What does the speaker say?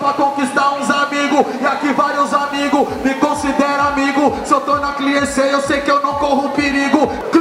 pra conquistar uns amigos. E aqui vários amigos me consideram amigo. Se eu tô na cliente, eu sei que eu não corro perigo.